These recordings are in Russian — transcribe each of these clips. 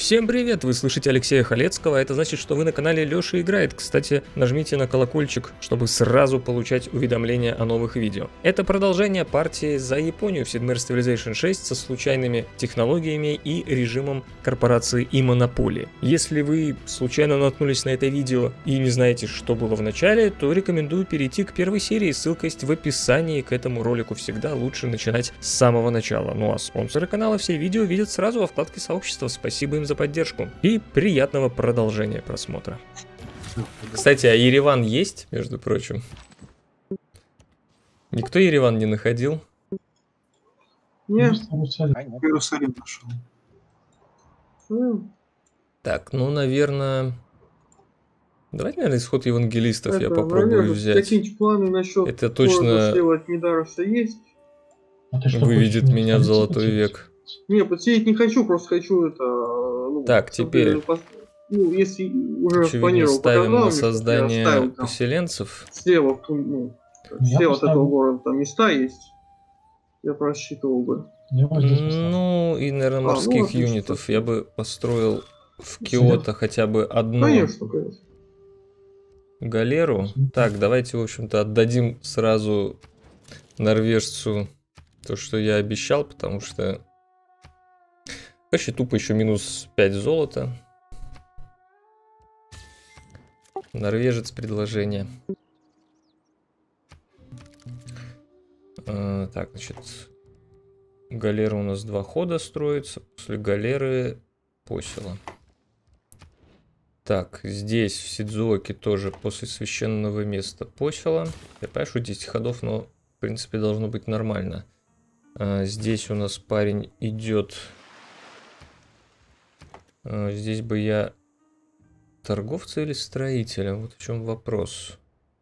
Всем привет! Вы слышите Алексея Халецкого, это значит, что вы на канале Лёша Играет. Кстати, нажмите на колокольчик, чтобы сразу получать уведомления о новых видео. Это продолжение партии за Японию в Sid Meier's Civilization 6 со случайными технологиями и режимом корпорации и монополии. Если вы случайно наткнулись на это видео и не знаете, что было в начале, то рекомендую перейти к первой серии, ссылка есть в описании к этому ролику. Всегда лучше начинать с самого начала. Ну а спонсоры канала все видео видят сразу во вкладке сообщества. Спасибо им за поддержку и приятного продолжения просмотра. Кстати, а Ереван есть, между прочим? Никто Ереван не находил? Нет, Иерусалим нашел. Так, ну, наверное... Давайте, наверное, исход евангелистов я попробую взять. Какие-нибудь планы насчет это точно от Мидароса есть? выведет меня в золотой век. Не, подсеять не хочу, просто хочу это... Ну, так, теперь... Ну, если уже очевидно, ставим на создание поселенцев. Слева, слева от этого города там места есть. Я просчитывал бы. Ну, и, наверное, морских юнитов я бы построил в Киото хотя бы одну конечно. галеру. Так, давайте, в общем-то, отдадим сразу норвежцу то, что я обещал, потому что вообще тупо еще минус 5 золота. Норвежец предложение. Так, значит, галера у нас 2 хода строится. После галеры посела. Так, здесь в Сидзуоке тоже после священного места посела. Я понимаю, что 10 ходов, но в принципе должно быть нормально. Здесь у нас парень идет. Здесь бы я торговца или строителя? Вот в чем вопрос.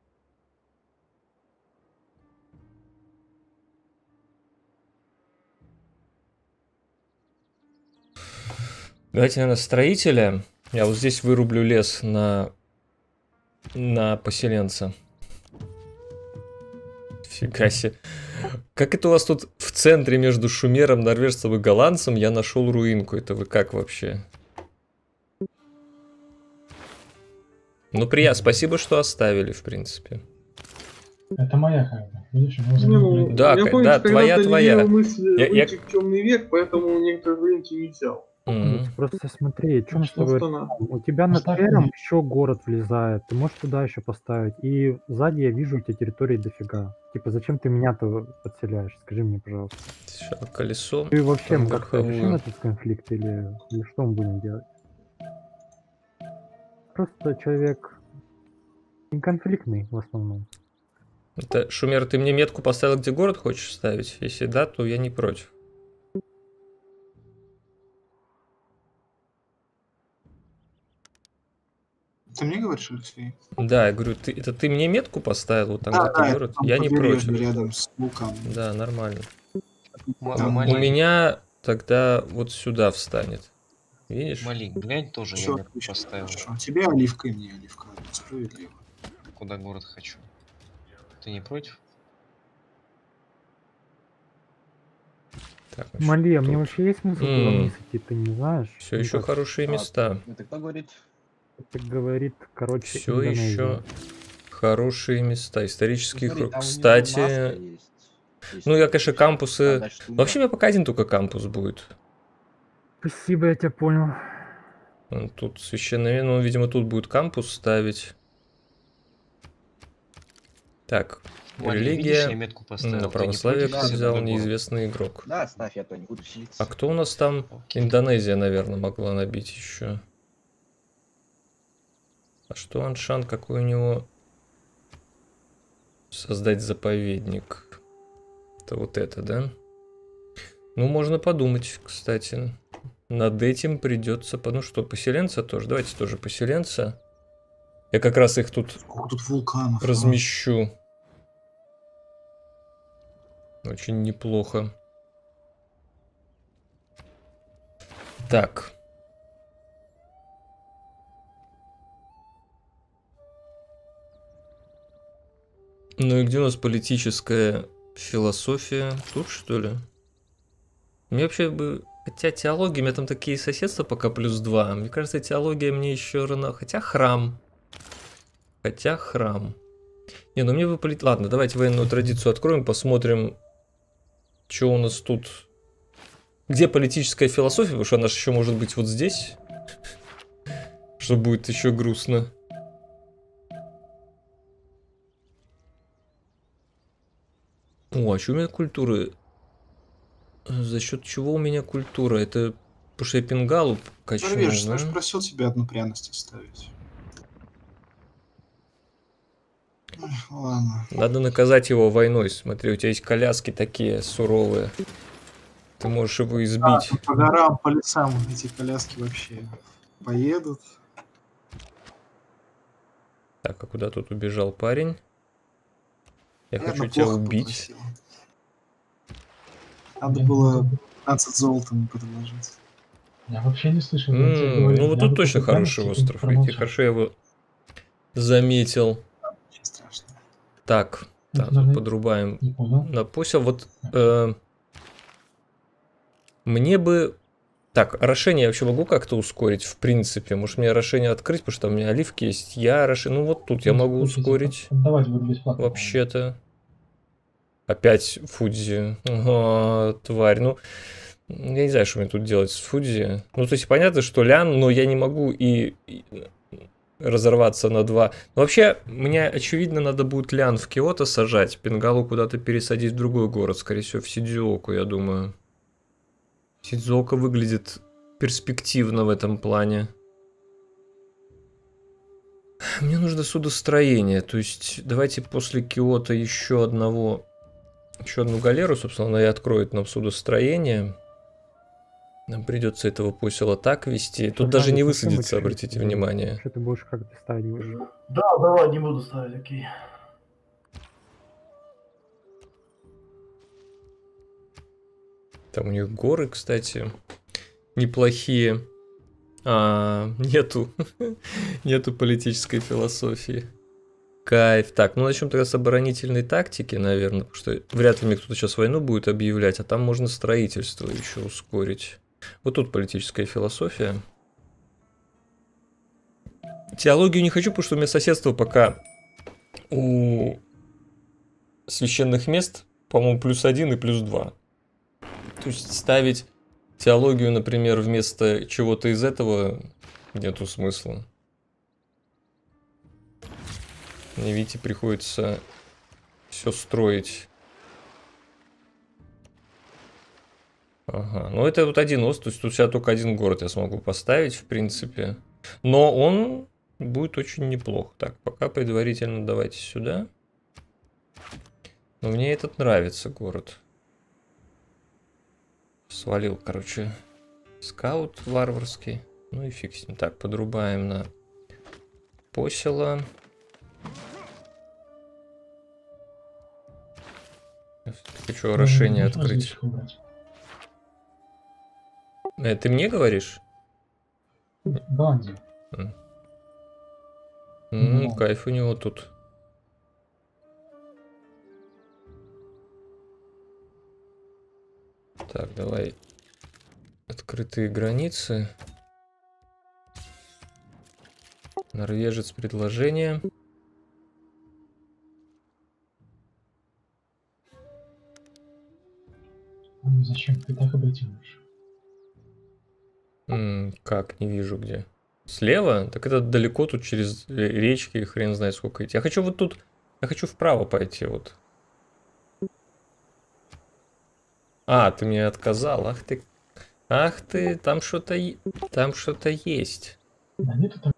Давайте, наверное, строителя. Я вот здесь вырублю лес на поселенца. Фига себе. Как это у вас тут в центре между шумером, норвежцем и голландцем я нашел руинку? Это вы как вообще? Ну, спасибо, что оставили, в принципе. Это моя хайба. Видишь, да, да, твоя. Я темный век, поэтому некоторые рынки не взял. Просто смотри, что мы с тобой... У тебя над Тером еще город влезает, ты можешь туда еще поставить. И сзади я вижу у тебя территории дофига. Типа, зачем ты меня-то подселяешь? Скажи мне, пожалуйста. Колесо. Ты вообще как-то решим этот конфликт или что мы будем делать? Просто человек неконфликтный в основном. Это, Шумер, ты мне метку поставил, где город хочешь ставить? Если да, то я не против. Ты мне говоришь, Алексей? Да, я говорю, это ты мне метку поставил, вот там где-то город? Я не против. Рядом с вулканом. Да, нормально. У меня тогда вот сюда встанет. Видишь? Малик, глянь тоже, я метку поставил. Тебе оливка и мне оливка. Справедливо. Куда город хочу. Ты не против? Так, Мали, а мне вообще есть смысл туда вниз идти, ты не знаешь? Все еще хорошие места. Это кто говорит? Это говорит, короче, все еще хорошие места. Исторические. Смотри, кстати, ну я, конечно, кампусы. Вообще, у меня пока один только кампус будет. Спасибо, я тебя понял. Тут священное, ну, видимо, тут будет кампус ставить. Так, религия. На православие, кто взял, неизвестный игрок. Да, ставь, я то не буду селиться. А кто у нас там? Индонезия, наверное, могла набить еще. А что Аншан, какой у него? Создать заповедник. Это вот это, да? Ну, можно подумать, кстати. Над этим придется... Ну что, поселенца тоже? Давайте тоже поселенца. Я как раз их тут вулканов размещу. Очень неплохо. Так. Ну и где у нас политическая философия? Тут, что ли? Мне вообще бы Хотя теология, у меня там такие соседства пока +2. Мне кажется, теология мне еще рано. Хотя храм. Не, ну мне выпалить... Ладно, давайте военную традицию откроем, посмотрим, что у нас тут. Где политическая философия, потому что она же еще может быть вот здесь. Что будет еще грустно. О, а что у меня культуры? За счет чего у меня культура? Это потому что я пингалу качнул, Норвежец, да? я же просил тебя одну пряность оставить. Ой, ладно. Надо наказать его войной. Смотри, у тебя есть коляски такие суровые. Ты можешь его избить. Тут по горам, по лесам эти коляски вообще поедут. Так, а куда тут убежал парень? Я хочу Наверно, тебя плохо убить. попросил. Надо было 15 золотом предложить. Я вообще не слышал. я тебе говорю, Ну вот я тут точно выкупил хороший пряности, остров. промолчал. Видите, хорошо я его заметил. Ничего страшного. Так, Ну, да, тут наверное, подрубаем Не понял. на посел. Вот мне бы... Так, орошение я вообще могу как-то ускорить, в принципе? Может мне орошение открыть, потому что у меня оливки есть. Я орошение... Ну вот тут я могу ускорить. Давайте буду бесплатно. Вообще-то. Опять Фудзи. Ага, тварь. Ну, я не знаю, что мне тут делать с Фудзи. Ну, то есть понятно, что лян, но я не могу и разорваться на 2. Но вообще, мне, очевидно, надо будет лян в Киото сажать, Пингалу куда-то пересадить в другой город, скорее всего, в Сидзуоку, я думаю. Сидзуока выглядит перспективно в этом плане. Мне нужно судостроение, то есть давайте после Киото еще одну галеру, собственно, она и откроет нам судостроение. Нам придется этого посела так вести. Тут даже не высадится, обратите внимание. Что ты будешь как-то ставить уже? Да, давай, не буду ставить, окей. Там у них горы, кстати, неплохие. Нету политической философии. Кайф. Так, ну начнем тогда с оборонительной тактики, наверное, потому что вряд ли мне кто-то сейчас войну будет объявлять, а там можно строительство еще ускорить. Вот тут политическая философия. Теологию не хочу, потому что у меня соседство пока у священных мест, по-моему, +1 и +2. То есть ставить теологию, например, вместо чего-то из этого нету смысла. Мне, видите, приходится все строить. Ага, ну это вот один ост, то есть тут у себя только один город я смогу поставить, в принципе. Но он будет очень неплох. Так, пока предварительно давайте сюда. Но мне этот нравится город. Свалил, короче, скаут варварский. Ну и фиг с ним. Так, подрубаем на посела. Хочу орошение открыть. Ты мне говоришь? Голландия. Кайф у него тут. Так, давай. Открытые границы. Норвежец предложение. Зачем ты так обретешь? Как? Не вижу где. Слева? Так это далеко тут через речки, хрен знает сколько идти. Я хочу вот тут. Я хочу вправо пойти вот. А, ты мне отказал. Ах ты. Ах ты, там что-то есть. Да нету там.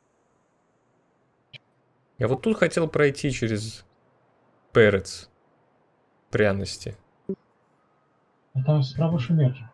Я вот тут хотел пройти через перец. Пряности. А там справа шумер же.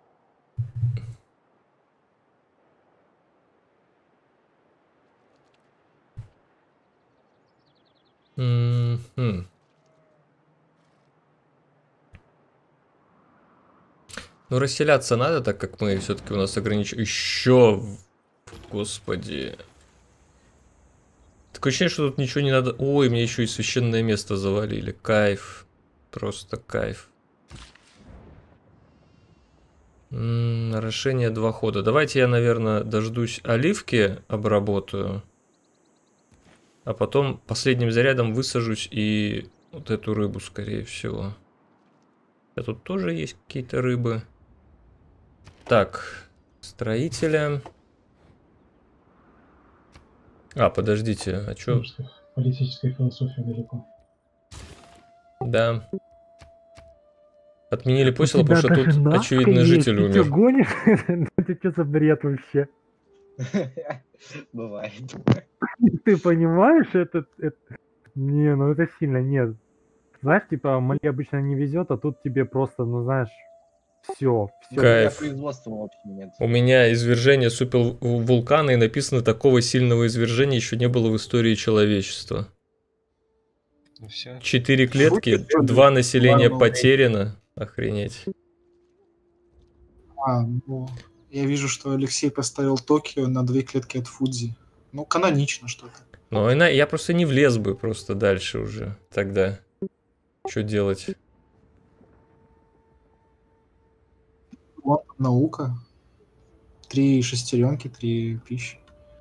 Ну, расселяться надо, так как мы все-таки у нас ограничены. Еще. Господи. Такое ощущение, что тут ничего не надо. Ой, мне еще и священное место завалили. Кайф. Просто кайф. Орошение 2 хода. Давайте я, наверное, дождусь оливки, обработаю. А потом последним зарядом высажусь и вот эту рыбу, скорее всего. А тут тоже есть какие-то рыбы. Так, строителя. А, подождите, а чё? Политическая философия далеко. Да. Отменили посел, потому что тут, очевидно, житель Ты умер. что, гонишь? Ты что за бред вообще? Бывает. Ты понимаешь, это... Не, ну это сильно, нет. Знаешь, типа, Мали обычно не везет, а тут тебе просто, ну знаешь, все. Кайф. Производства вообще нет. У меня извержение супервулкана, и написано, такого сильного извержения еще не было в истории человечества. Ну все. 4 клетки, 2 населения потеряно. Охренеть. Ну, я вижу, что Алексей поставил Токио на 2 клетки от Фудзи. Ну, канонично что-то. Ну, я просто не влез бы просто дальше уже тогда. Что делать? Вот наука. 3 шестеренки, 3 пищи.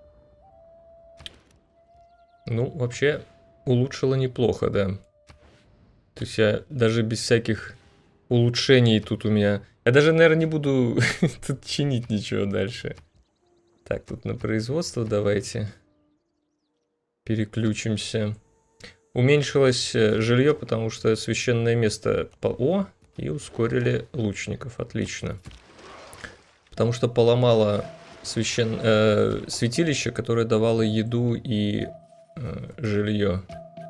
Ну, вообще, улучшило неплохо, да. То есть я даже без всяких улучшений тут у меня... Я даже, наверное, не буду тут чинить ничего дальше. Так, тут на производство давайте переключимся. Уменьшилось жилье, потому что священное место... О, и ускорили лучников. Отлично. Потому что поломало святилище, которое давало еду и жилье.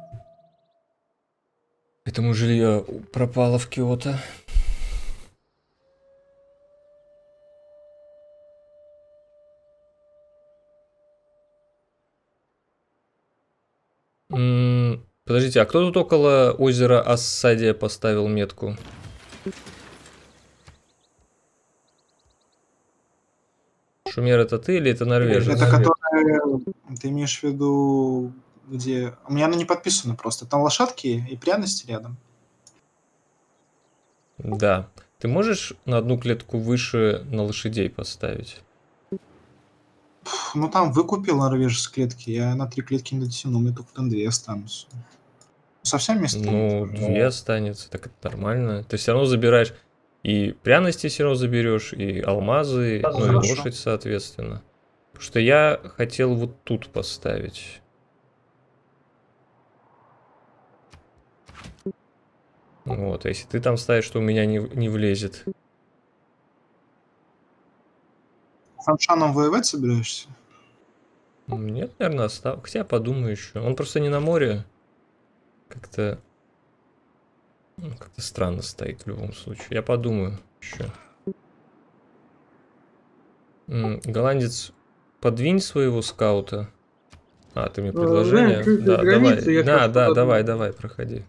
Поэтому жилье пропало в Киото. Подождите, а кто тут около озера Ассадия поставил метку? Шумер, это ты или это норвежец? Это которая... Ты имеешь в виду, где... У меня она не подписана просто. Там лошадки и пряности рядом. Да. Ты можешь на одну клетку выше на лошадей поставить? Ну, там выкупил норвежец клетки. Я на 3 клетки не дотяну. Мне только там 2 останутся. Совсем место? Ну, 2 останется. Так это нормально. Ты все равно забираешь... И пряности все равно заберешь, и алмазы, ну и лошадь, соответственно. Потому что я хотел вот тут поставить. Вот, а если ты там ставишь, что у меня не влезет. С Аншаном воевать собираешься? Нет, наверное, оставь. Хотя подумаю еще. Он просто не на море. Как-то странно стоит в любом случае. Я подумаю еще. Голландец, подвинь своего скаута. А, ты мне предложение? Да, давай. Давай, проходи.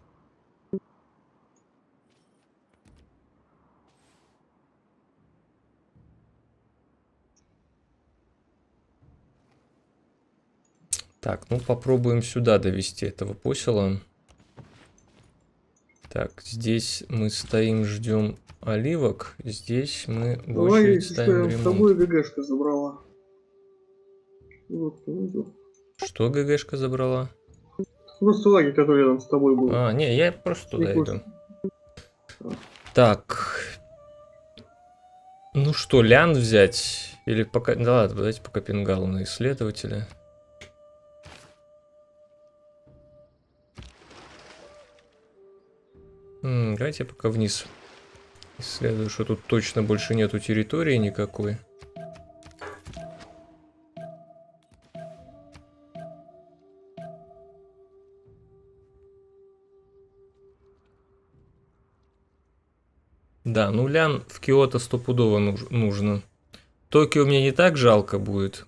Так, ну попробуем сюда довести этого посела. Так, здесь мы стоим, ждем оливок. Здесь мы в очередь ставим ремонт. С тобой ГГшка забрала. Вот, что ГГшка забрала? Просто лагерь, который рядом с тобой был. А, не, я просто туда иду. Так. Ну что, Лян взять? Или пока... Да ладно, давайте пока Пингалу на исследователя. Давайте я пока вниз исследую, что тут точно больше нету территории никакой. Да, ну Лян в Киото стопудово нужно. Токио мне не так жалко будет.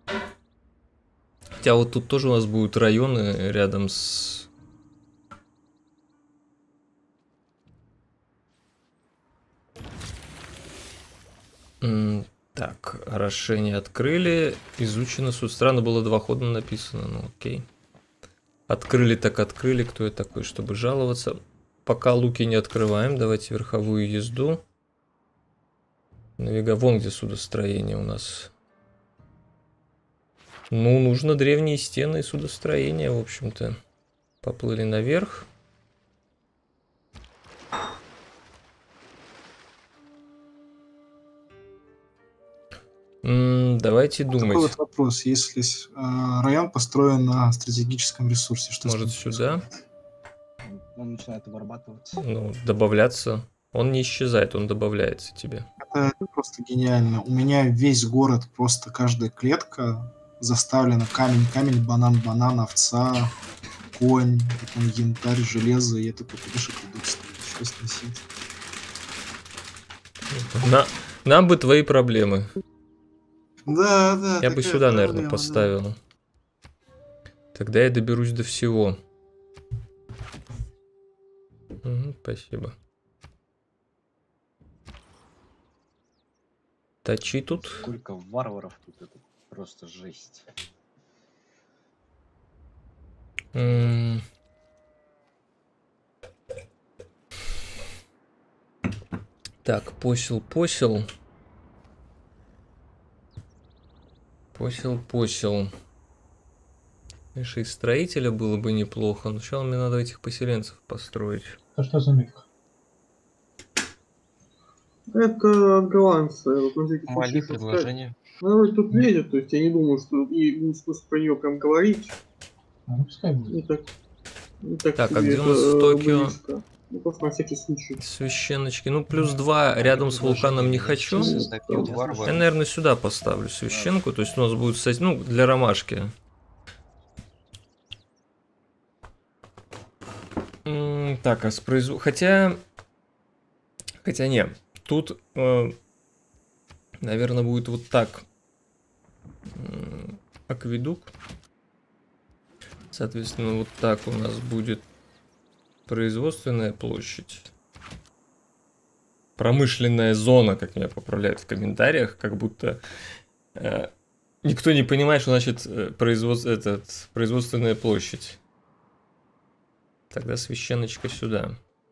Хотя вот тут тоже у нас будут районы рядом с... Так, орошение открыли. Изучено суд. Странно было 2 хода написано, ну окей. Открыли так открыли. Кто я такой, чтобы жаловаться? Пока луки не открываем. Давайте верховую езду. Вон где судостроение у нас. Ну, нужно древние стены и судостроение, в общем-то. Поплыли наверх. Давайте думать. Такой вот вопрос. Если район построен на стратегическом ресурсе, что может сюда? Он начинает обрабатываться. Ну, добавляться. Он не исчезает, он добавляется тебе. Это просто гениально. У меня весь город, просто каждая клетка заставлена камень, банан, овца, конь, потом янтарь, железо, и я такой, куда же придут стоять, что сносить? Нам бы твои проблемы. Да. Я бы сюда, наверное, поставил. Да. Тогда я доберусь до всего. Спасибо. Точи тут. Сколько варваров тут, это просто жесть. Так, посел. Конечно, из строителя было бы неплохо. Но сначала мне надо этих поселенцев построить. А что за метка? Это от голландца. Мали предложение. Она вроде тут лезет, то есть я не думаю, что и не смысл про нее прям говорить. Ну, пускай будет. Так, а где у нас в Токио? Близко. Ну, просто на всякий случай. Священночки. Ну, +2 рядом с вулканом не хочу. Я, наверное, сюда поставлю священку. То есть у нас будет, ну, для ромашки. Так, а с Хотя не. Тут, наверное, будет вот так. Акведук. Соответственно, вот так у нас будет производственная площадь. Промышленная зона, как меня поправляют в комментариях, как будто никто не понимает, что значит производственная площадь. Тогда священочка сюда.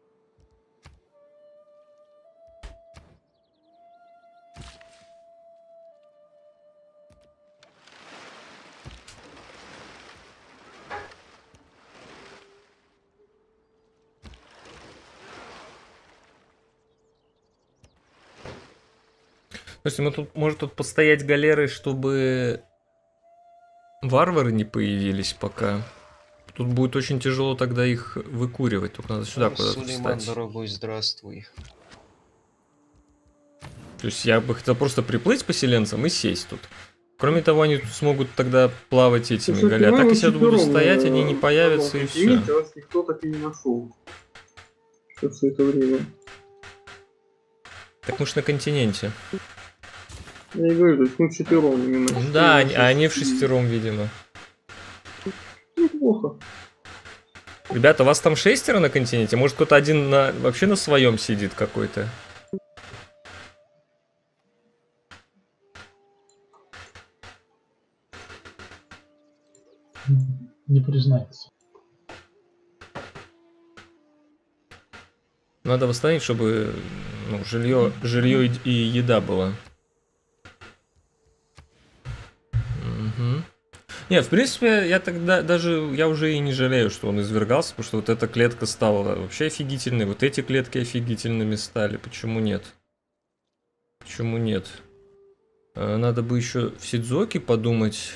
То есть мы тут, может тут постоять галерой, чтобы варвары не появились пока. Тут будет очень тяжело тогда их выкуривать. Только надо сюда куда-то встать. Дорогой, здравствуй. То есть я бы хотел просто приплыть поселенцам и сесть тут. Кроме того, они тут смогут тогда плавать этими галерами. А так, если я буду стоять, они не появятся и все. Вас никто так и не нашел. Что все это время. Так мы ж на континенте. Я и говорю, то есть мы вчетвером именно. Да, они вшестером, видимо. Неплохо. Ребята, вас там 6 на континенте? Может, кто-то один вообще на своем сидит какой-то? Не признается. Надо восстановить, чтобы жилье и еда была. Угу. Не, в принципе, я тогда я уже и не жалею, что он извергался, потому что вот эта клетка стала вообще офигительной, вот эти клетки офигительными стали. Почему нет? Почему нет? Надо бы еще в Сидзуоки подумать.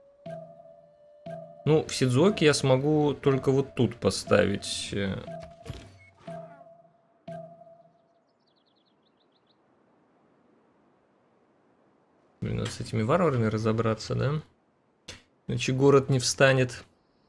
Ну, в Сидзуоки я смогу только вот тут поставить. Блин, надо с этими варварами разобраться, да? Иначе город не встанет.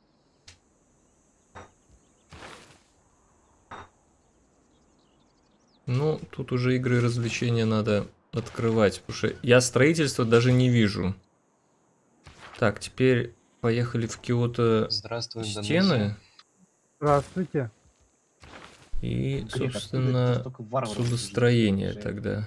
Ну, тут уже игры и развлечения надо открывать, потому что я строительство даже не вижу. Так, теперь поехали в Киото стены. Здравствуйте. И, собственно, судостроение тогда.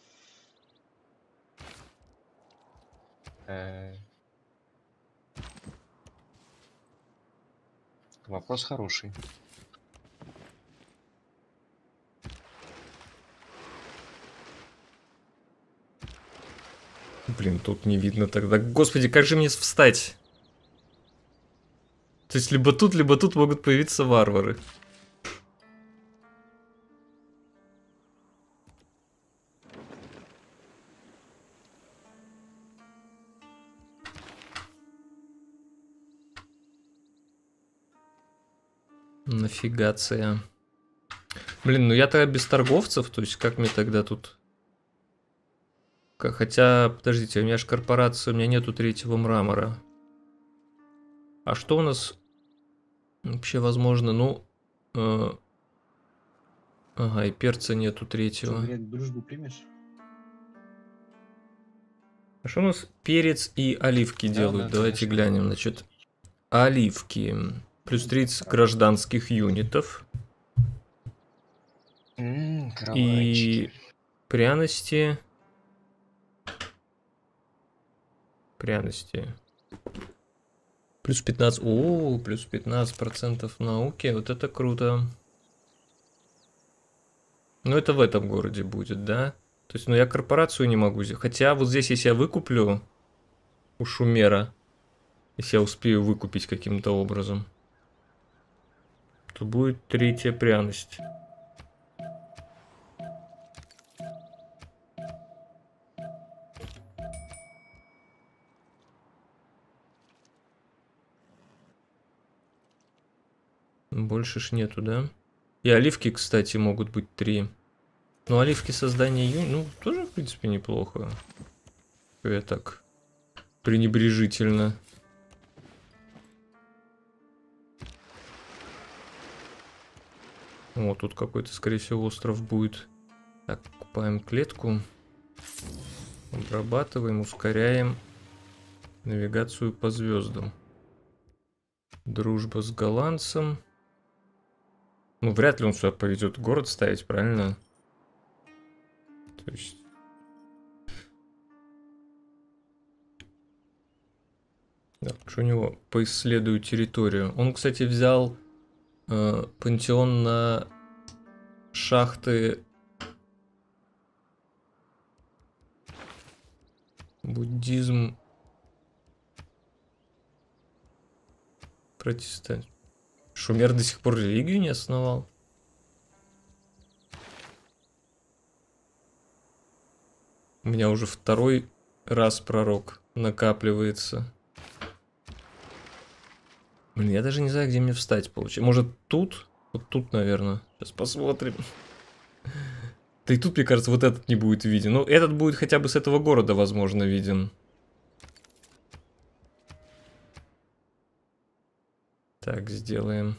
Вопрос хороший. Блин, тут не видно тогда. Господи, как же мне встать? То есть либо тут могут появиться варвары. Нафигация. Блин, ну я тогда без торговцев, то есть как мне тогда тут... Хотя, подождите, у меня же корпорация, у меня нету третьего мрамора. А что у нас вообще возможно? Ну... Ага, и перца нету третьего. Что, говорят, дружбу примешь? А что у нас перец и оливки делают? да, Давайте конечно. глянем. Значит, оливки. Плюс 30 гражданских юнитов. И пряности. Пряности. Плюс 15. О, плюс 15% науки. Вот это круто. Ну, это в этом городе будет, да? То есть, ну, я корпорацию не могу взять. Хотя вот здесь, если я выкуплю у Шумера, если я успею выкупить каким-то образом, то будет третья пряность. Больше ж нету, да? И оливки, кстати, могут быть 3. Ну, оливки создания ну, тоже, в принципе, неплохо. Я так пренебрежительно. О, тут какой-то, скорее всего, остров будет. Так, купаем клетку. Обрабатываем, ускоряем навигацию по звездам. Дружба с голландцем. Ну, вряд ли он сюда повезет город ставить, правильно? То есть... Так, что у него? Поисследую территорию. Он, кстати, взял пантеон на шахты буддизм, протестант. Шумер до сих пор религию не основал. У меня уже второй раз пророк накапливается. Блин, я даже не знаю, где мне встать, получается. Может, тут? Вот тут, наверное. Сейчас посмотрим. Да и тут, мне кажется, вот этот не будет виден. Ну, этот будет хотя бы с этого города, возможно, виден. Так, сделаем.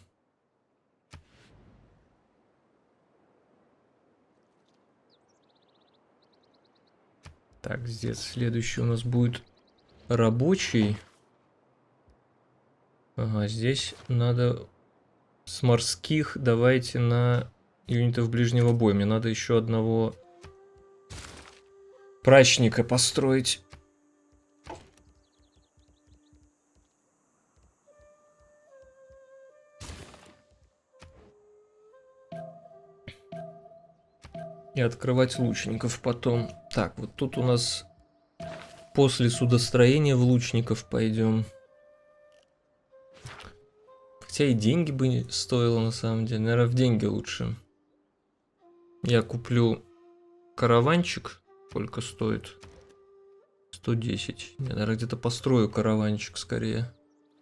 Так, здесь следующий у нас будет рабочий. Ага, здесь надо с морских давайте на юнитов ближнего боя. Мне надо еще одного прачника построить. И открывать лучников потом. Так, вот тут у нас после судостроения в лучников пойдем. Хотя и деньги бы не стоило на самом деле. Наверное, в деньги лучше. Я куплю караванчик. Сколько стоит? 110. Я, наверное, где-то построю караванчик скорее.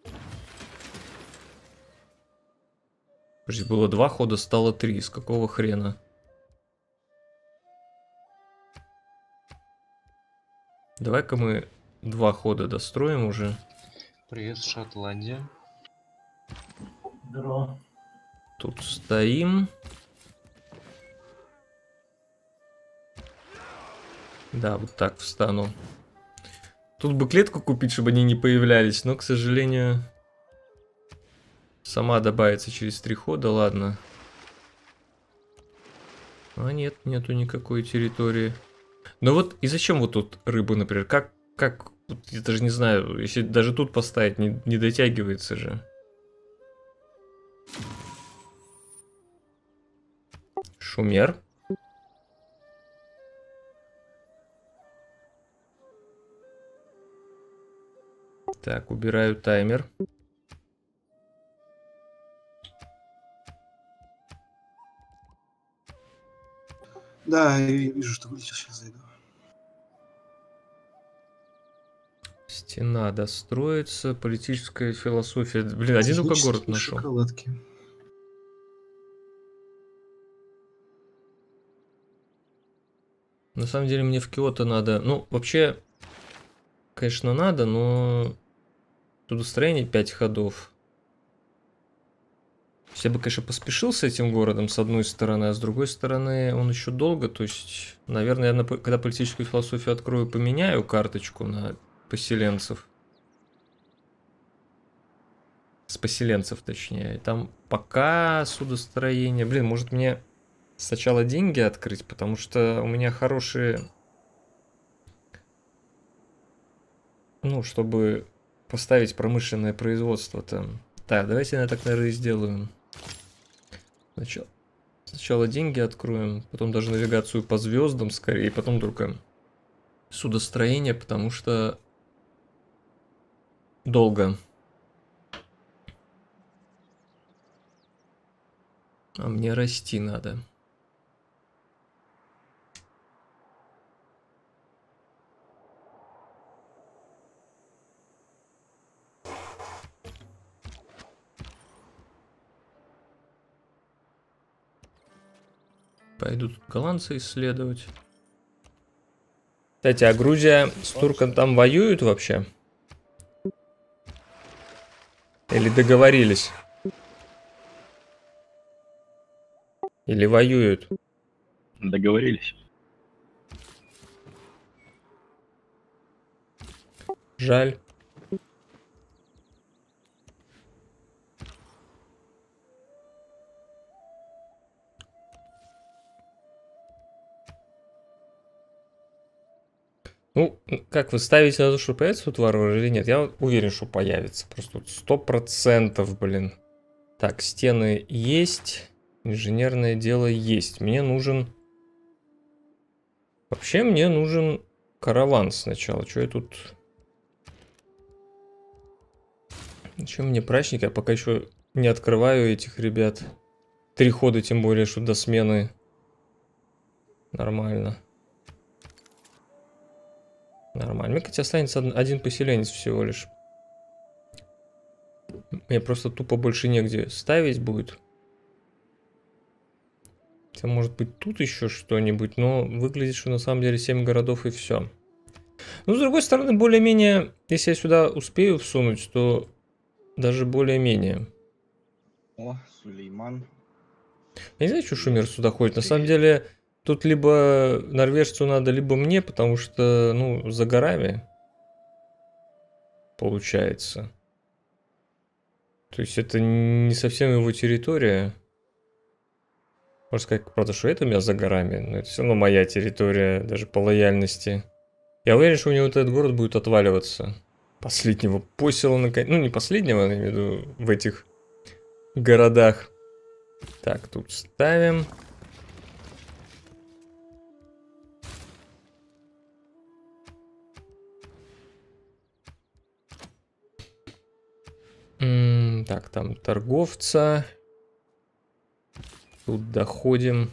Подожди, было 2 хода, стало 3. С какого хрена? Давай-ка мы 2 хода достроим уже. Привет, Шотландия. Здорово. Тут стоим. Да, вот так встану. Тут бы клетку купить, чтобы они не появлялись, но, к сожалению, сама добавится через 3 хода, ладно. А нет, нету никакой территории. Ну вот, и зачем вот тут рыбу, например? Как, вот я даже не знаю, если даже тут поставить, не дотягивается же. Шумер. Так, убираю таймер. Да, я вижу, что вылетел, сейчас зайду. Стена достроится, политическая философия. Блин, один только город нашел. Шоколадки. На самом деле мне в Киото надо... Ну, вообще, конечно, надо, но... Судостроение 5 ходов. Я бы, конечно, поспешил с этим городом, с одной стороны, а с другой стороны, он еще долго. То есть, наверное, я, когда политическую философию открою, поменяю карточку на поселенцев. С поселенцев, точнее. Там пока судостроение... Блин, может мне сначала деньги открыть, потому что у меня хорошие... Ну, чтобы поставить промышленное производство там. Так, давайте я так, наверное, и сделаю. Сначала деньги откроем, потом даже навигацию по звездам скорее, потом только судостроение, потому что долго. А мне расти надо. Пойду тут голландца исследовать. Кстати, а Грузия с турком там воюют вообще? Или договорились? Или воюют? Договорились. Жаль. Ну, как вы ставите на то, что появится тут варвар или нет? Я уверен, что появится. Просто 100%, блин. Так, стены есть. Инженерное дело есть. Мне нужен... Вообще мне нужен караван сначала. Что я тут... Зачем мне прачники? Я пока еще не открываю этих ребят. 3 хода, тем более, что до смены. Нормально. Нормально. Мне, кстати, останется один поселенец всего лишь. Мне просто тупо больше негде ставить будет. Хотя, может быть, тут еще что-нибудь, но выглядит, что на самом деле 7 городов и все. Ну, с другой стороны, более-менее, если я сюда успею всунуть, то даже более-менее. О, Сулейман. Я не знаю, что Шумер сюда ходит. На самом деле, тут либо норвежцу надо, либо мне, потому что, ну, за горами получается. То есть это не совсем его территория. Можно сказать, правда, что это у меня за горами, но это все равно моя территория, даже по лояльности. Я уверен, что у него этот город будет отваливаться. Последнего посела, наконец. Ну, не последнего, я имею в виду, в этих городах. Так, тут ставим. Так, там торговца. Тут доходим.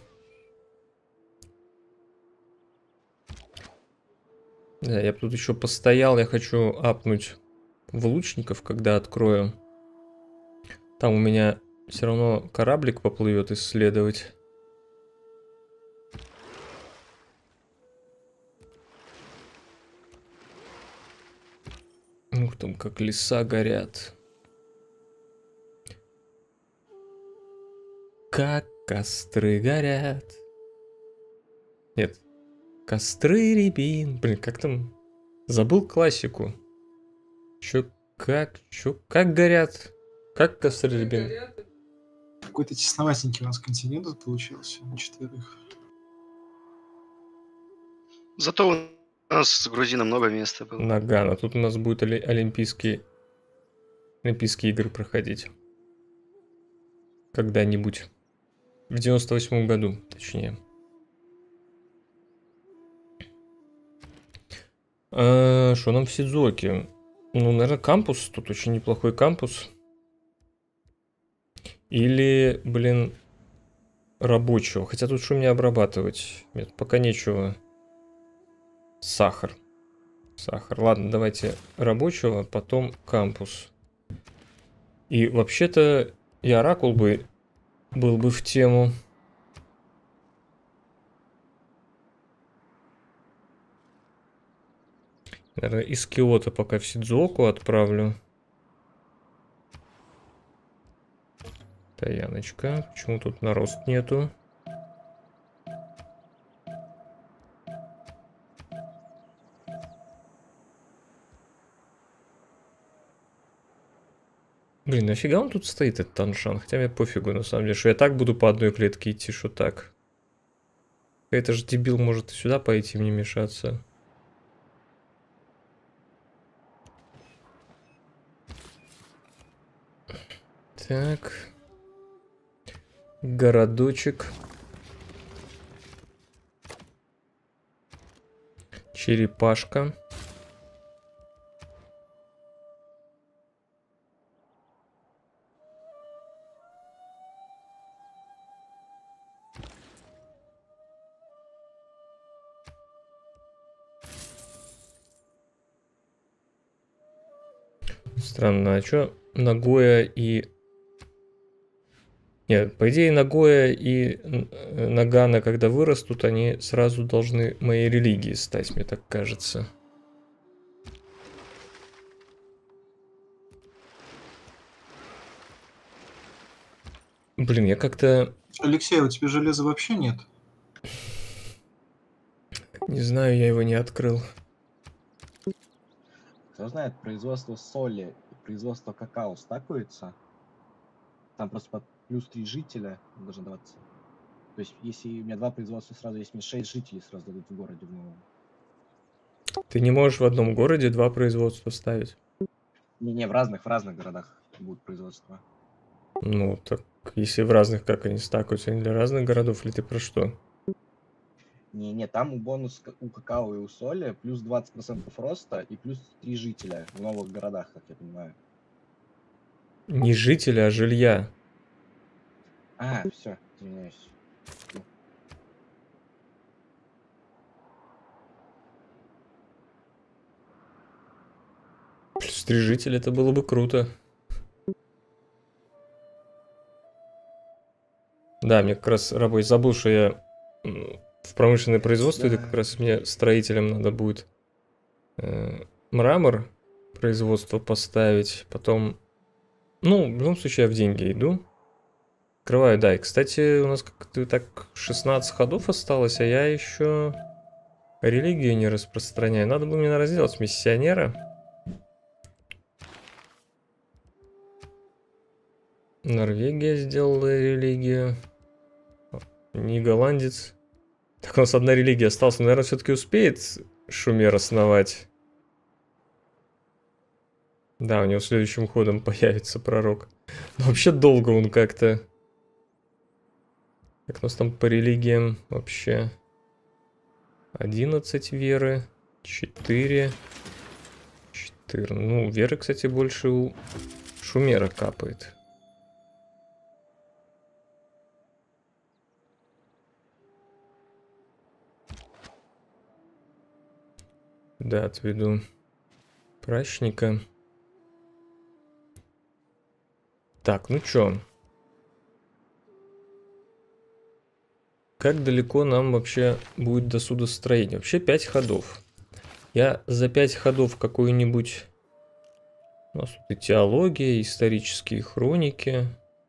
Да, я тут еще постоял. Я хочу апнуть в лучников, когда открою. Там у меня все равно кораблик поплывет исследовать. Ух, там как леса горят. Как костры горят. Нет. Костры рябин. Блин, как там? Забыл классику. Как горят? Как костры рябин? Какой-то тесноватенький у нас континент получился на 4. Зато у нас с грузином много места было. Нагано. Тут у нас будут олимпийские игры проходить. Когда-нибудь. В 98 году, точнее. Что нам в Сидзуоке? Ну, наверное, кампус. Тут очень неплохой кампус. Или, блин, рабочего. Хотя тут что мне обрабатывать? Нет, пока нечего. Сахар. Сахар. Ладно, давайте рабочего, потом кампус. И вообще-то и оракул был бы в тему. Наверное, из Киото пока в Сидзуоку отправлю. Таяночка. Почему тут нарост нету? Блин, нафига он тут стоит, этот Таншан? Хотя мне пофигу, на самом деле, что я так буду по одной клетке идти, что так. Это же дебил может и сюда пойти, мне мешаться. Так. Городочек. Черепашка. Странно, а чё Нагоя и... Нет, по идее Нагоя и Нагана, когда вырастут, они сразу должны моей религией стать, мне так кажется. Блин, я как-то... Алексей, у тебя железа вообще нет? Не знаю, я его не открыл. Кто знает, производство соли и производство какао стакуется. Там просто под плюс 3 жителя должно даваться. То есть, если у меня 2 производства сразу, если мне 6 жителей сразу дадут в городе в новом. Ты не можешь в одном городе 2 производства ставить. Не, в разных городах будут производства. Ну, так если в разных, как они стакаются, они для разных городов, или ты про что? Не, там бонус у какао и у соли плюс 20% роста и плюс 3 жителя в новых городах, как я понимаю. Не жителя, а жилья. А, все, извиняюсь. Плюс 3 жителя, это было бы круто. Да, мне как раз рабочий забыл, что я в промышленное производство, это как раз мне строителям надо будет мрамор производство поставить, потом, ну, в любом случае я в деньги иду. Открываю, да, и, кстати, у нас как-то так 16 ходов осталось, а я еще религию не распространяю. Надо было мне, наверное, сделать миссионера. Норвегия сделала религию. Не голландец. Так, у нас одна религия осталась. Наверное, все-таки успеет Шумер основать. Да, у него следующим ходом появится пророк. Но вообще долго он как-то. Как у нас там по религиям вообще? 11 веры. 4. 4. Ну, веры, кстати, больше у Шумера капает. Да, отведу прачника. Так, ну чё? Как далеко нам вообще будет до судостроения? Вообще 5 ходов. Я за 5 ходов какой-нибудь... У нас тут и теология, и исторические хроники.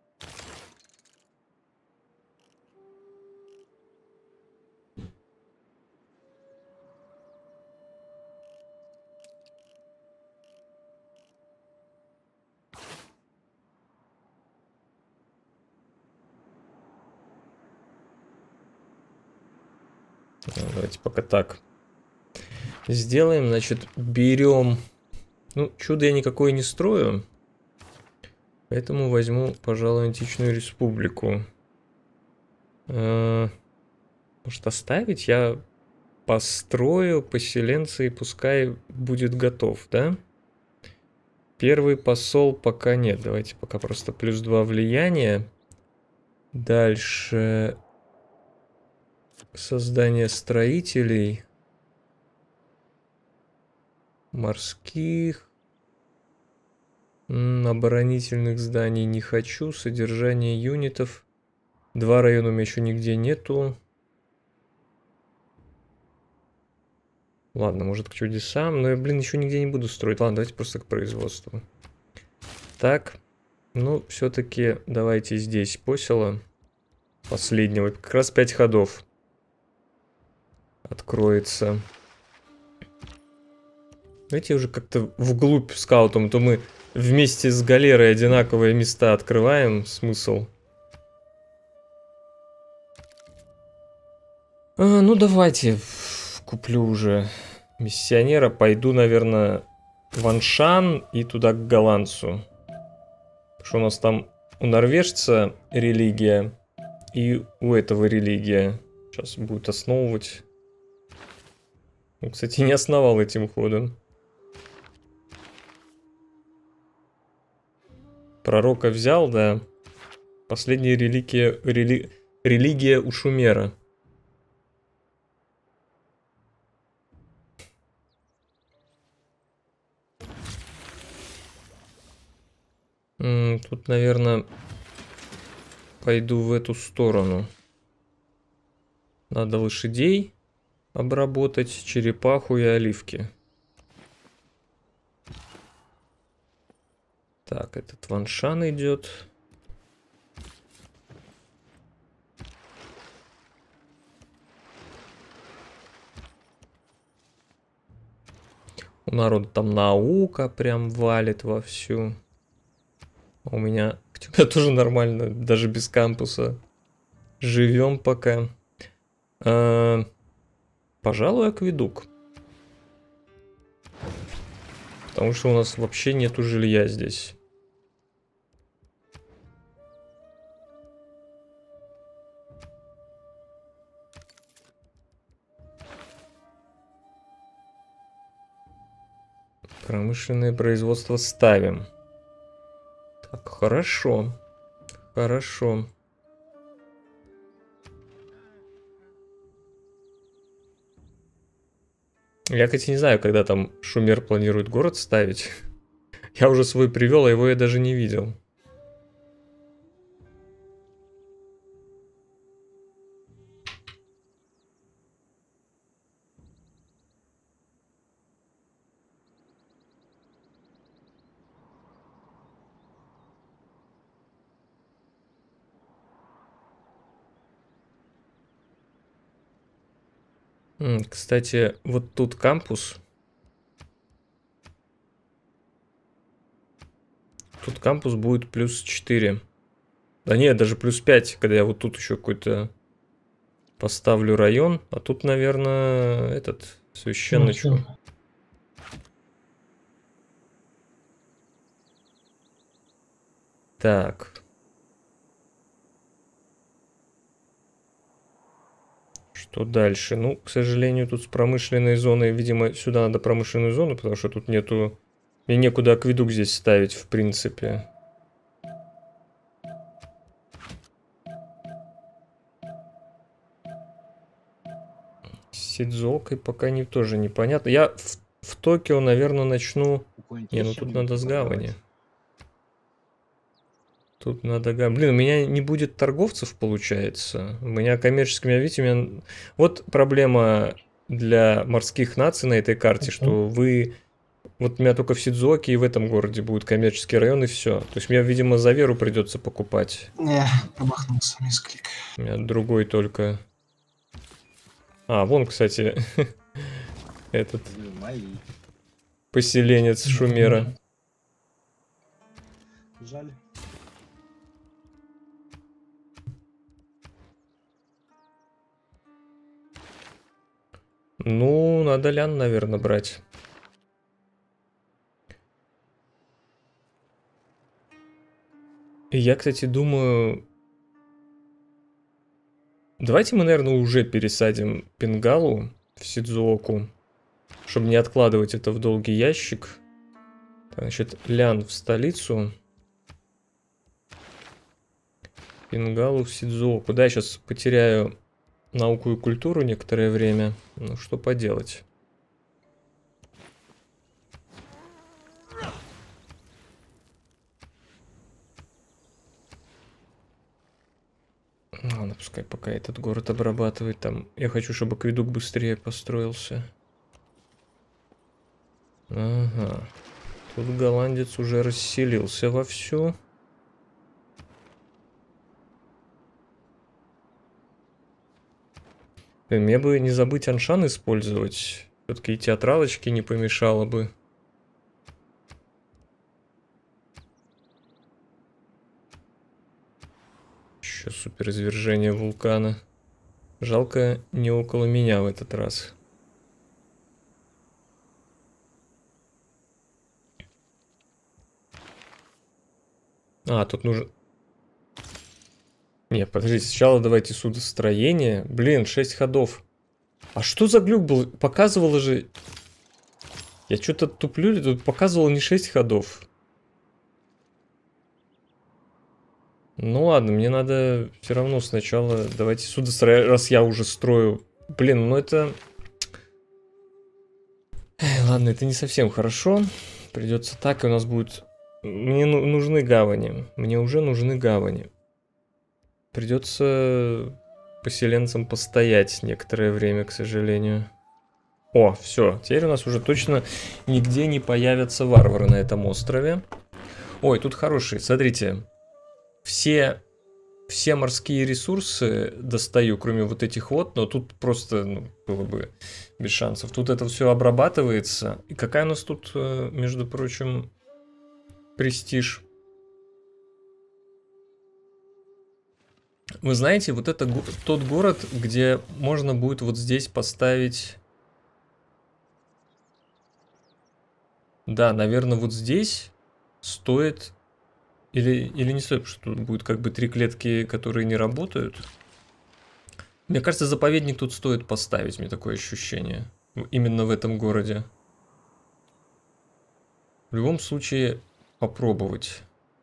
Давайте пока так сделаем. Значит, берем... Ну, чудо я никакое не строю. Поэтому возьму, пожалуй, античную республику. Может, оставить? Я построю поселенца и пускай будет готов, да? Первый посол пока нет. Давайте пока просто +2 влияния. Дальше создание строителей. Морских. Оборонительных зданий не хочу. Содержание юнитов. 2 района у меня еще нигде нету. Ладно, может к чудесам. Но я, блин, еще нигде не буду строить. Ладно, давайте просто к производству. Так. Ну, все-таки давайте здесь посела. Последнего. Как раз 5 ходов. Откроется. Давайте уже как-то вглубь скаутом. То мы вместе с галерой одинаковые места открываем. Смысл. Ну, давайте. Куплю уже миссионера. Пойду, наверное, в Аншан и туда к голландцу. Потому что у нас там у норвежца религия и у этого религия. Сейчас будет основывать. Он, кстати, не основал этим ходом. Пророка взял, да. Последняя религия у Шумера. Тут, наверное, пойду в эту сторону. Надо лошадей обработать, черепаху и оливки. Так, этот Ваншан идет. У народа там наука прям валит вовсю. У меня тоже нормально, даже без кампуса. Живем пока. Пожалуй, акведук. Потому что у нас вообще нету жилья здесь. Промышленное производство ставим. Так, хорошо. Хорошо. Я, кстати, не знаю, когда там Шумер планирует город ставить. Я уже свой привел, а его я даже не видел. Кстати, вот тут кампус. Тут кампус будет +4. Да нет, даже +5, когда я вот тут еще какой-то поставлю район. А тут, наверное, этот священничку. Так. Что дальше? Ну, к сожалению, тут с промышленной зоной, видимо, сюда надо промышленную зону, потому что тут нету... Мне некуда акведук здесь ставить, в принципе. С Сидзуокой пока тоже непонятно. Я в Токио, наверное, начну... Не, ну тут надо с гавани. Тут надо... Блин, у меня не будет торговцев, получается. У меня коммерческими, видите, у меня... Вот проблема для морских наций на этой карте, что вы... Вот у меня только в Сидзуоке и в этом городе будет коммерческий район, и все. То есть мне, видимо, за веру придется покупать. Не, промахнулся, мисклик. У меня другой только... А, вон, кстати, этот поселенец Шумера. Жаль. Ну, надо лян, наверное, брать. И я, кстати, думаю... Давайте мы, наверное, уже пересадим Пингалу в Сидзуоку, чтобы не откладывать это в долгий ящик. Значит, Лян в столицу. Пингалу в Сидзуоку. Да, я сейчас потеряю науку и культуру некоторое время. Ну, что поделать. Ладно, пускай пока этот город обрабатывает там. Я хочу, чтобы акведук быстрее построился. Ага. Тут голландец уже расселился вовсю. Блин, мне бы не забыть Аншан использовать. Все-таки и театралочки не помешало бы. Еще суперизвержение вулкана. Жалко, не около меня в этот раз. А, тут нужно... Не, подождите, сначала давайте судостроение. Блин, 6 ходов. А что за глюк был? Показывало же... Я что-то туплю, ли тут показывало не 6 ходов. Ну ладно, мне надо все равно сначала... Давайте судостроение, раз я уже строю. Блин, ну это... Ладно, это не совсем хорошо. Придется так, и у нас будет... Мне нужны гавани. Мне уже нужны гавани. Придется поселенцам постоять некоторое время, к сожалению. О, все. Теперь у нас уже точно нигде не появятся варвары на этом острове. Ой, тут хорошие. Смотрите. Все морские ресурсы достаю, кроме вот этих вот. Но тут просто было бы без шансов. Тут это все обрабатывается. И какая у нас тут, между прочим, престиж? Вы знаете, вот это тот город, где можно будет вот здесь поставить... Да, наверное, вот здесь стоит... Или не стоит, потому что тут будет как бы 3 клетки, которые не работают. Мне кажется, заповедник тут стоит поставить, мне такое ощущение. Именно в этом городе. В любом случае, попробовать.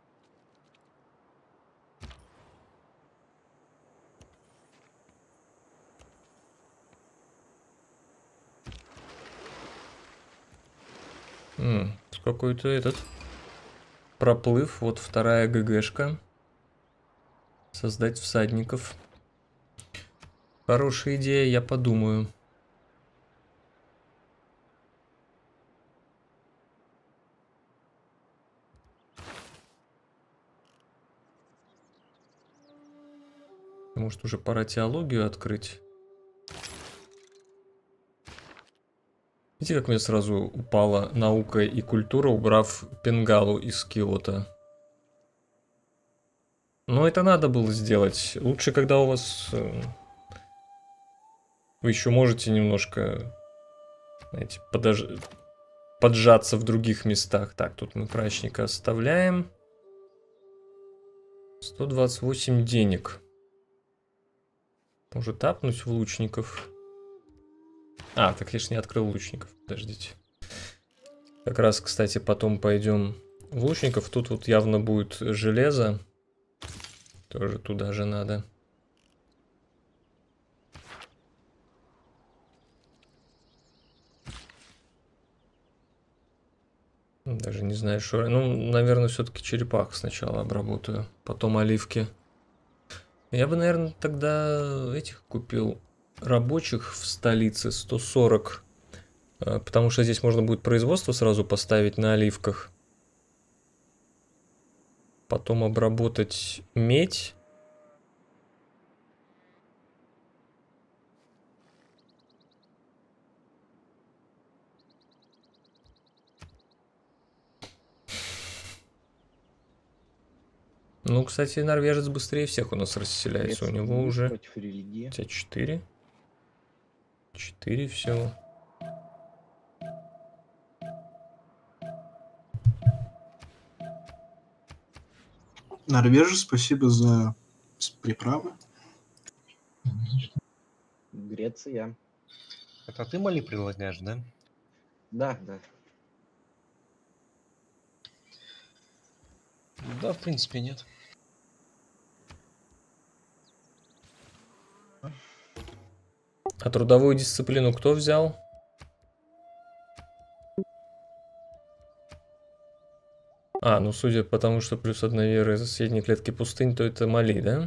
Какой-то этот проплыв. Вот вторая ГГшка. Создать всадников. Хорошая идея, я подумаю. Может, уже пора теологию открыть. Видите, как у меня сразу упала наука и культура, убрав Пенгалу из Киото. Но это надо было сделать. Лучше, когда у вас... Вы еще можете немножко, знаете, поджаться в других местах. Так, тут мы прачника оставляем. 128 денег. Может апнуть в лучников. А, так я ж не открыл лучников. Подождите. Как раз, кстати, потом пойдем в лучников. Тут вот явно будет железо. Тоже туда же надо. Даже не знаю, что... Ну, наверное, все-таки черепах сначала обработаю. Потом оливки. Я бы, наверное, тогда этих купил... Рабочих в столице 140, потому что здесь можно будет производство сразу поставить на оливках. Потом обработать медь. Ну, кстати, норвежец быстрее всех у нас расселяется. У него уже 4. 4 всего. Норвежец, спасибо за приправы. Греция. Это ты Мали предлагаешь, да? Да, да. Да, в принципе, нет. А трудовую дисциплину кто взял? А, ну судя по тому, что плюс 1 вера из соседней клетки пустынь, то это Мали, да?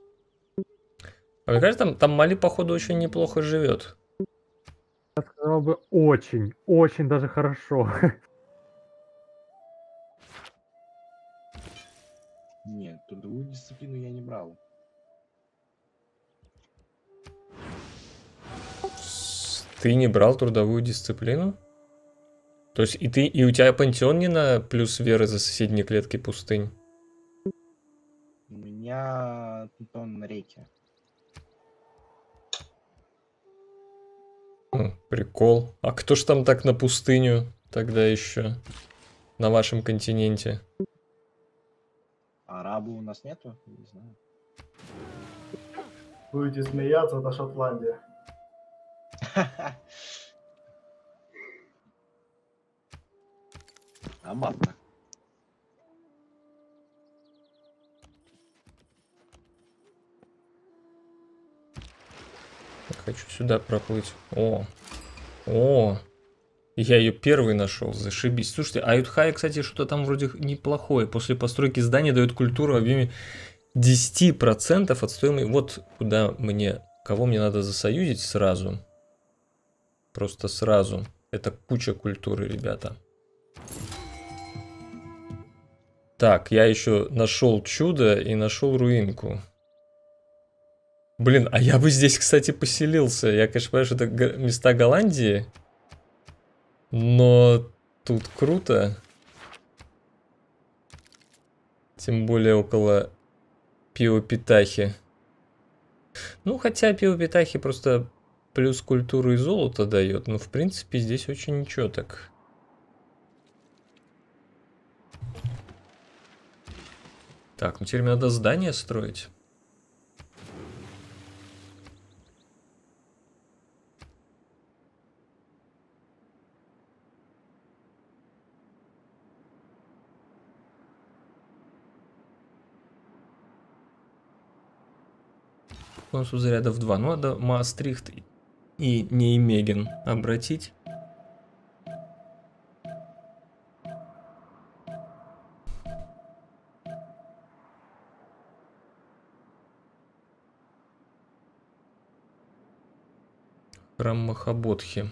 А мне кажется, там Мали, походу, очень неплохо живет. Я сказал бы очень, очень даже хорошо. Нет, трудовую дисциплину я не брал. Ты не брал трудовую дисциплину? То есть и у тебя пантеон не на плюс веры за соседние клетки пустынь? У меня тут он на реке. Прикол. А кто ж там так на пустыню тогда еще? На вашем континенте? Арабы у нас нету? Не знаю. Будете смеяться, это Шотландия. Аматно. Хочу сюда проплыть. О! Я ее первый нашел, зашибись. Слушайте, а Ютхай, кстати, что-то там вроде неплохое. После постройки здания дает культуру в объеме 10% от стоимости. Вот куда кого мне надо засоюзить сразу. Просто сразу. Это куча культуры, ребята. Так, я еще нашел чудо и нашел руинку. Блин, а я бы здесь, кстати, поселился. Я, конечно, понимаю, что это места Голландии. Но тут круто. Тем более около Пиопитахи. Ну, хотя Пиопитахи просто плюс культуру и золото дает. Но, в принципе, здесь очень ничего так. Так, ну теперь мне надо здание строить. У нас тут зарядов 2. Ну, надо Маастрихт и Неймеген обратить. Храм Махабодхи.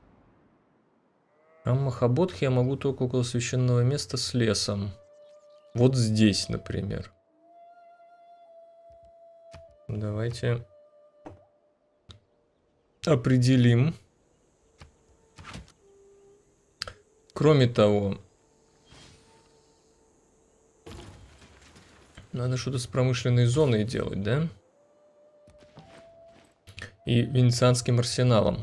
Храм Махабодхи я могу только около священного места с лесом. Вот здесь, например. Давайте определим. Кроме того, надо что-то с промышленной зоной делать, да? И венецианским арсеналом.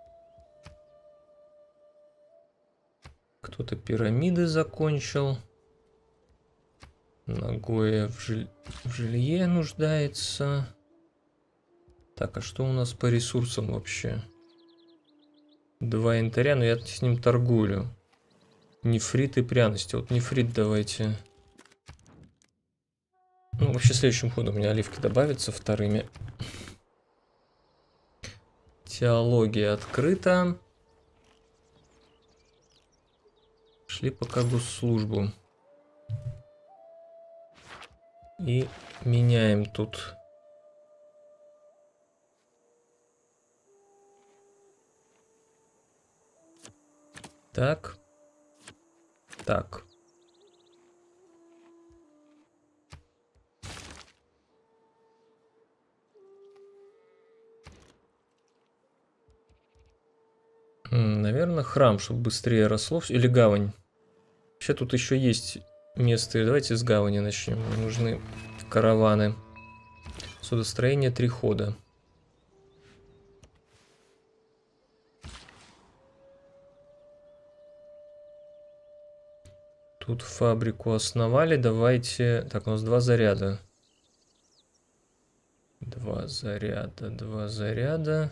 Кто-то пирамиды закончил. Нагоя в жилье нуждается. Так, а что у нас по ресурсам вообще? 2 янтаря, но я с ним торгую. Нефрит и пряности. Вот нефрит давайте. Ну, вообще следующим ходом у меня оливки добавятся вторыми. Теология открыта. Шли пока госслужбу. И меняем тут. Так. Так. Наверное, храм, чтобы быстрее росло. Или гавань. Вообще тут еще есть место. Давайте с гавани начнем. Мне нужны караваны. Судостроение 3 хода. Тут фабрику основали. Давайте... Так, у нас 2 заряда. 2 заряда, 2 заряда.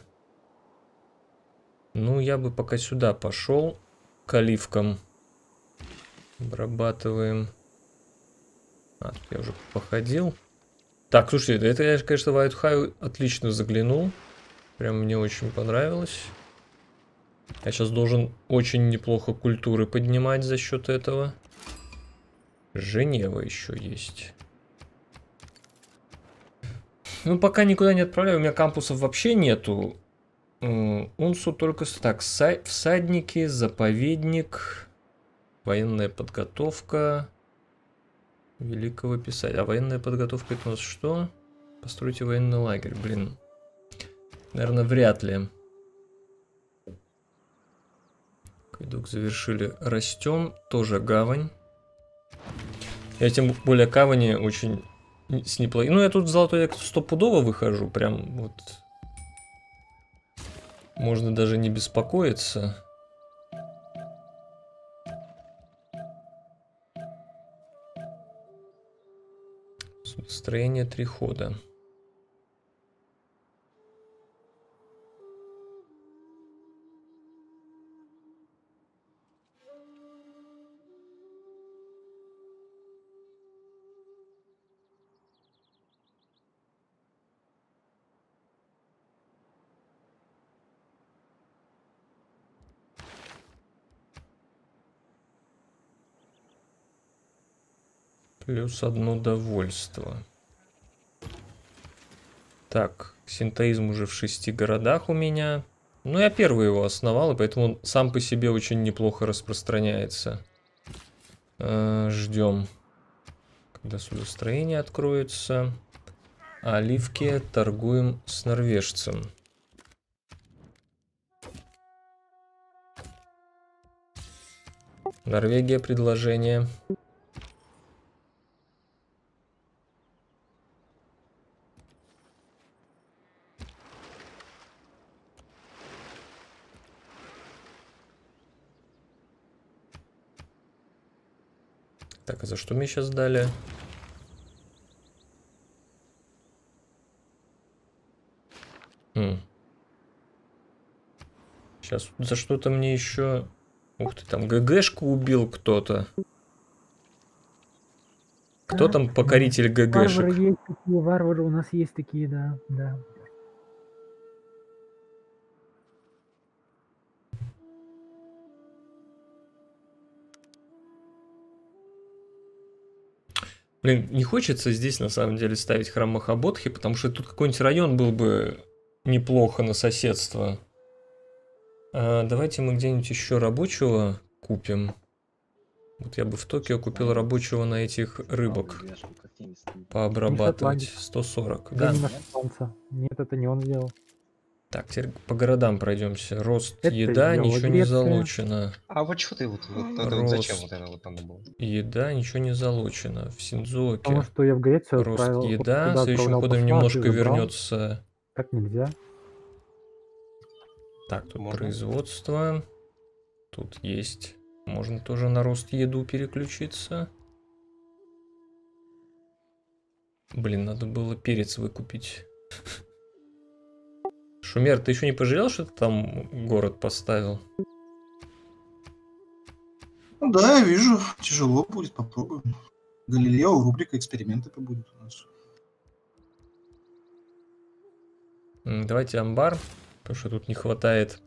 Ну, я бы пока сюда пошел. К оливкам. Обрабатываем. А, тут я уже походил. Так, слушайте, это я, конечно, в Айтхаю отлично заглянул. Прям мне очень понравилось. Я сейчас должен очень неплохо культуры поднимать за счет этого. Женева еще есть. Ну, пока никуда не отправляю, у меня кампусов вообще нету. Унсу только... Так, всадники, заповедник, военная подготовка великого писателя. А военная подготовка это у нас что? Постройте военный лагерь, блин. Наверное, вряд ли. Кайдук завершили. Растем, тоже гавань. Я тем более кавани очень с неплохим. Ну, я тут в золотой век стопудово выхожу. Прям вот. Можно даже не беспокоиться. Строение 3 хода. Плюс одно довольство. Так, синтоизм уже в 6 городах у меня. Ну, я первый его основал, и поэтому он сам по себе очень неплохо распространяется. Ждем, когда судостроение откроется. А оливки торгуем с норвежцем. Норвегия, предложение. Так, а за что мне сейчас дали? Сейчас за что-то мне еще... Ух ты, там ГГшку убил кто-то. Кто там покоритель ГГшек? Варвары есть такие, варвары у нас есть такие, да, да. Блин, не хочется здесь на самом деле ставить храм Махабодхи, потому что тут какой-нибудь район был бы неплохо на соседство. Давайте мы где-нибудь еще рабочего купим. Вот я бы в Токио купил рабочего на этих рыбок. Пообрабатывать. 140. Да. Нет, это не он сделал. Так, теперь по городам пройдемся. Рост Это еда, сделала ничего не Греция. залочено. А вот что ты вот Рост зачем вот это вот надо было? еда, ничего не залочено. В Синдзуоке. Потому что я в Грецию Рост отправил, еда. туда Следующим отправлял ходом посла, немножко ты забрал. вернется. Так нельзя. Так, тут Можно? производство. Тут есть. Можно тоже на рост еду переключиться. Блин, надо было перец выкупить. Шумер, ты еще не пожалел, что ты там город поставил? Ну да, я вижу. Тяжело будет, попробуем. Галилео, рубрика эксперименты будет у нас. Давайте амбар, потому что тут не хватает.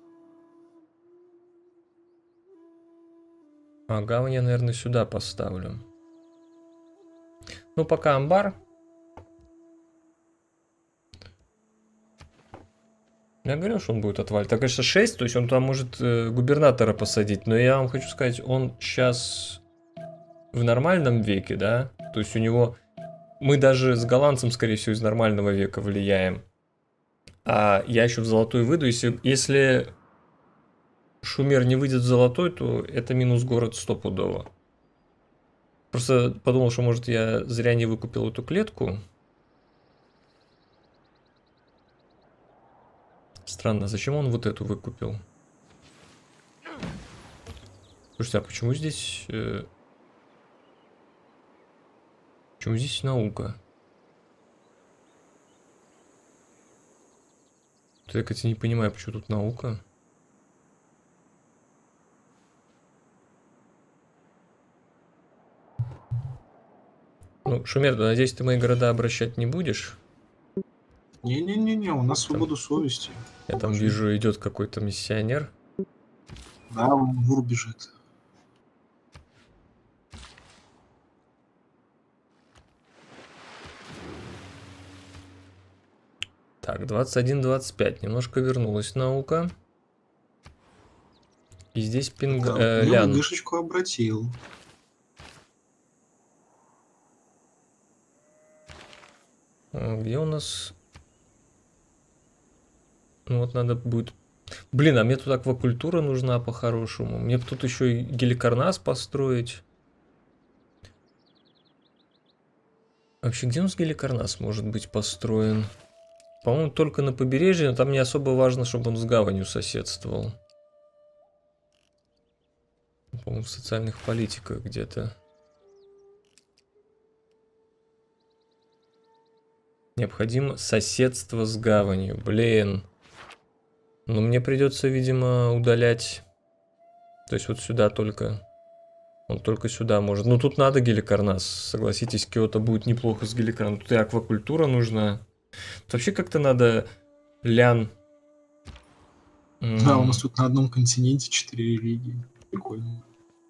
А гавань я, наверное, сюда поставлю. Ну, пока амбар. Я говорил, что он будет отваливать. Так, конечно, 6, то есть он там может губернатора посадить. Но я вам хочу сказать, он сейчас в нормальном веке, да? То есть у него... Мы даже с голландцем, скорее всего, из нормального века влияем. А я еще в золотой выйду. Если Шумер не выйдет в золотой, то это минус город стопудово. Просто подумал, что, может, я зря не выкупил эту клетку. Странно, зачем он вот эту выкупил? Слушайте, а почему здесь... Почему здесь наука? Я, кстати, не понимаю, почему тут наука. Ну, Шумер, надеюсь, ты мои города обращать не будешь? Не-не-не, у нас свобода совести. Я там вижу, идет какой-то миссионер. Да, он в Ур бежит. Так, 21-25. Немножко вернулась наука. И здесь пинг... Лян. Гышечку обратил. Где у нас... Ну вот надо будет... Блин, а мне тут аквакультура нужна по-хорошему. Мне бы тут еще и геликарнас построить. Вообще, где у нас геликарнас может быть построен? По-моему, только на побережье, но там не особо важно, чтобы он с гаванью соседствовал. По-моему, в социальных политиках где-то. Необходимо соседство с гаванью. Блин. Но мне придется, видимо, удалять. То есть вот сюда только. Он только сюда может. Ну тут надо геликарнас. Согласитесь, Киото будет неплохо с геликарнасом. Тут и аквакультура нужна. Тут вообще как-то надо лян. Да, у нас тут на одном континенте 4 религии. Прикольно.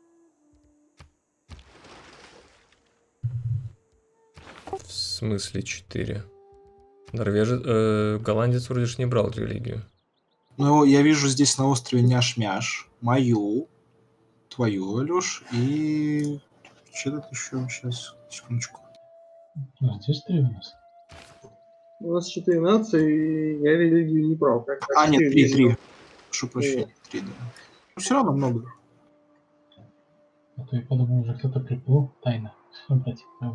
В смысле 4? Норвежец, голландец вроде же не брал религию. Ну, я вижу здесь на острове Няш-Мяш, мою, твою, Алёш, и... Что тут еще? Сейчас, секундочку. Здесь 3 у нас. У нас 4 нации, и я религию не брал. Нет, 3. Прошу прощения, 3, да. Но все равно много. А то я подумал, уже кто-то приплыл тайно. Братик, давай.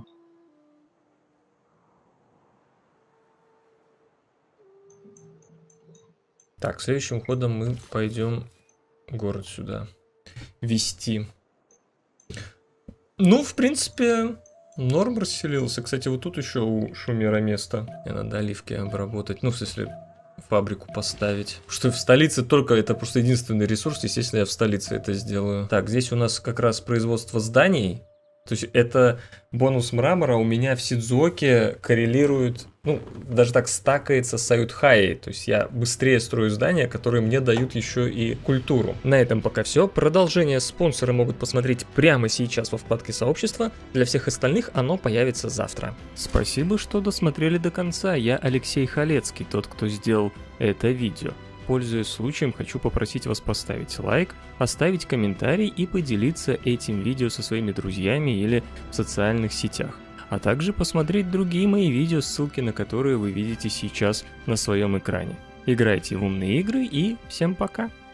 Так, следующим ходом мы пойдем город сюда вести. Ну, в принципе, норм расселился. Кстати, вот тут еще у Шумера место. Мне надо оливки обработать. Ну, в смысле, фабрику поставить. Потому что в столице только, это просто единственный ресурс. Естественно, я в столице это сделаю. Так, здесь у нас как раз производство зданий. То есть это бонус мрамора у меня в Сидзуоке коррелирует, ну, даже так стакается с Аютхайей. То есть я быстрее строю здания, которые мне дают еще и культуру. На этом пока все. Продолжение спонсоры могут посмотреть прямо сейчас во вкладке сообщества. Для всех остальных оно появится завтра. Спасибо, что досмотрели до конца. Я Алексей Халецкий, тот, кто сделал это видео. Пользуясь случаем, хочу попросить вас поставить лайк, оставить комментарий и поделиться этим видео со своими друзьями или в социальных сетях. А также посмотреть другие мои видео, ссылки на которые вы видите сейчас на своем экране. Играйте в умные игры и всем пока!